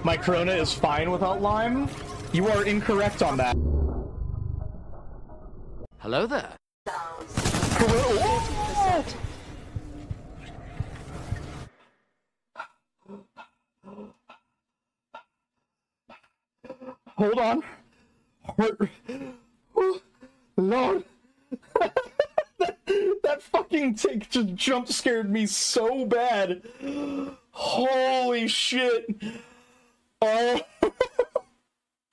My Corona is fine without lime. You are incorrect on that. Hello there. Hold on. Lord. That fucking tick just jump scared me so bad. Holy shit. Oh.